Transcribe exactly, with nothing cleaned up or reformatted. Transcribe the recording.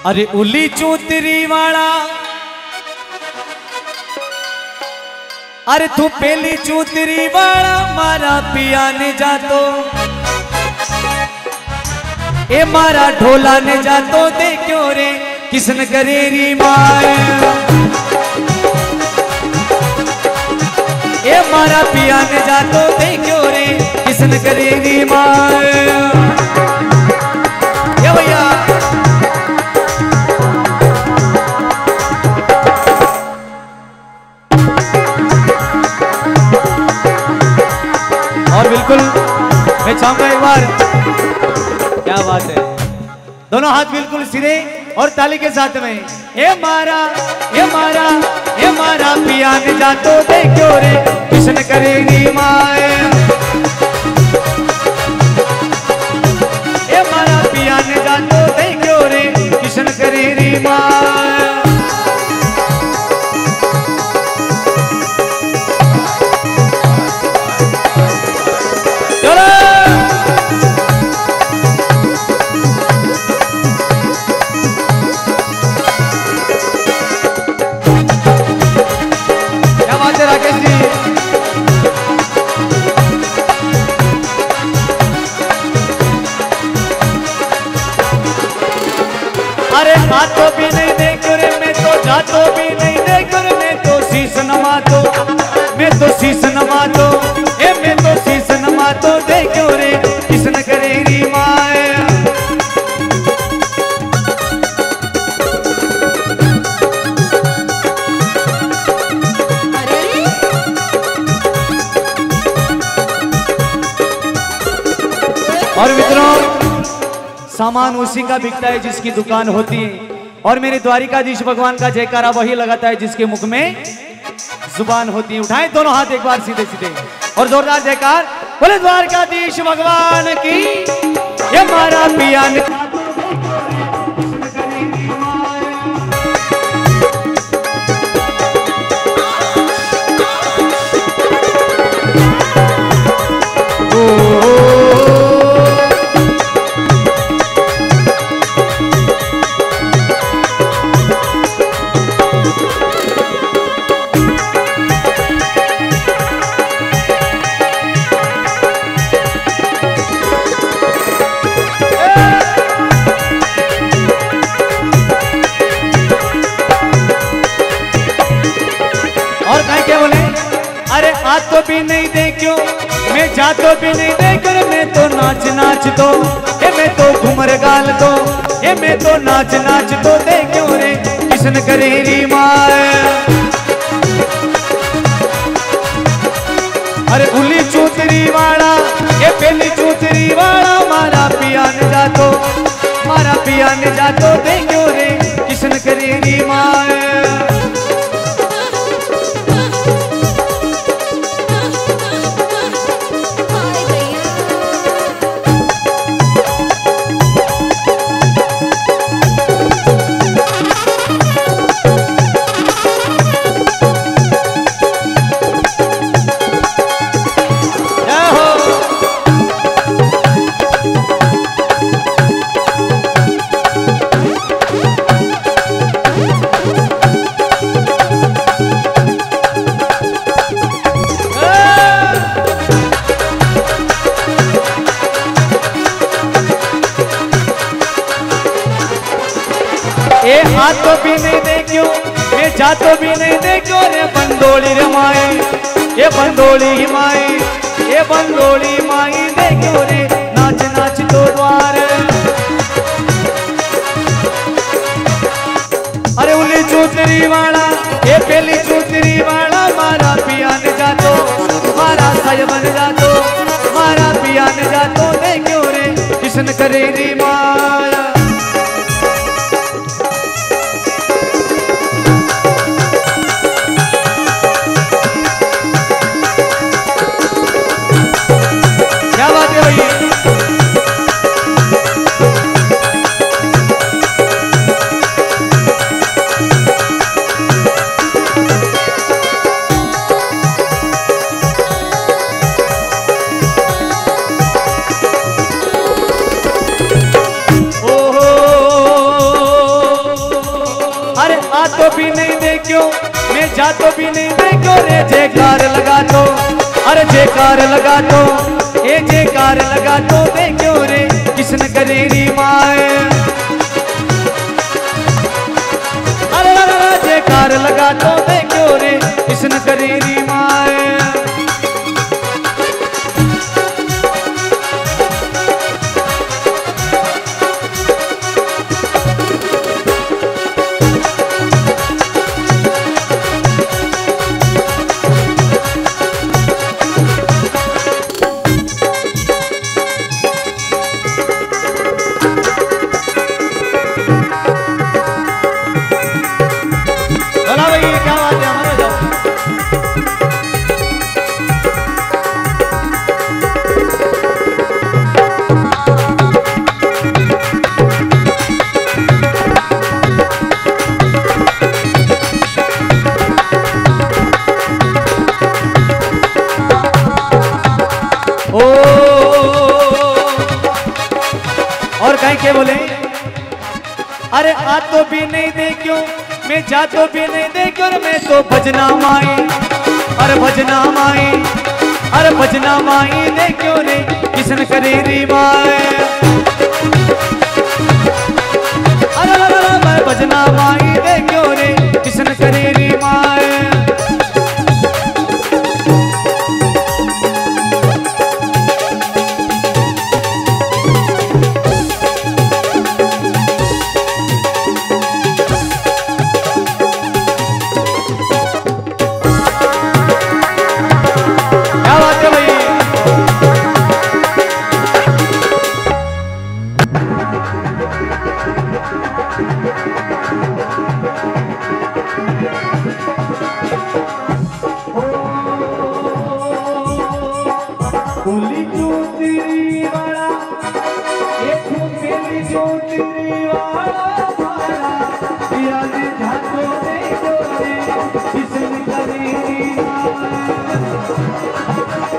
अरे उली चूतरी वाला, अरे तू पहली चूतरी वाला मारा पिया ने जातो, ए मारा ढोला ने जातो दे क्यों रे किसन करेरी माए, ए मारा पिया ने जातो दे क्यों रे किसन करेरी माए। ये भैया और बिल्कुल मैं चाहूंगा एक बार, क्या बात है, दोनों हाथ बिल्कुल सीधे और ताली के साथ में, ए मारा ए मारा ए मारा पिया ने जातो दे क्यों रे किसन करेगी माए, ए मारा पिया ने जातो दे क्यों रे किसन करेगी माए। अरे हाथों भी नहीं देखो रे मैं तो जातो भी नहीं देखो रे मैं तो शीश नमातो, मैं तो शीश नमातो, ए मैं तो शीश नमातो देखो रे किसन करेगी माए। और मित्रों सामान उसी का बिकता है जिसकी दुकान होती है, और मेरे द्वारिकाधीश भगवान का जयकारा वही लगाता है जिसके मुख में जुबान होती है। उठाएं दोनों हाथ एक बार सीधे सीधे और जोरदार जयकार बोले द्वारकाधीश भगवान की। ये मारा पिया ने तो भी नहीं देखो मैं जातो भी नहीं देखो मैं तो नाच नाच दो, ए मैं तो घूमर गाल दो, ए मैं तो नाच नाच दो देखो रे किसन करेरी माए। अरे उली चूतरी वाला, ए पहली चूतरी वाला मारा पिया ने जातो, मारा पिया ने जातो देखो रे किसन करेरी माए। ए हाथों भी नहीं देखो मैं जातो भी नहीं देखो रे बंदोली रे माई, ये बंदोली माई, ये बंदोली माई देखो रे नाच नाच तो द्वार। अरे उली चूतरी वाला, ये पहली चूतरी वाला मारा पिया ने जातो, मारा साय बन जातो, मारा पिया ने जातो देखो रे किसन करेगी माया। ओ जातो भी नहीं देखो रे जयकार लगा तो, अरे जयकार लगा तो, ए जयकार लगा तो देखो रे किसन करे री माए। अरे जयकार लगा तो देखो रे किसन करे री माए। और कहीं के बोले, अरे आ तो भी नहीं दे क्यों, मैं जा तो भी नहीं दे क्यों, मैं तो भजना माई, अरे भजना माई, अरे भजना माई दे क्यों रे किसन करे री माए। अरे मैं भजना माई दे क्यों रे किसन करे री माए। बोली जो तेरी वाला एक मेरी जो तेरी वाला वाला दिया ने झाको दे दो रे किसन करे री माए।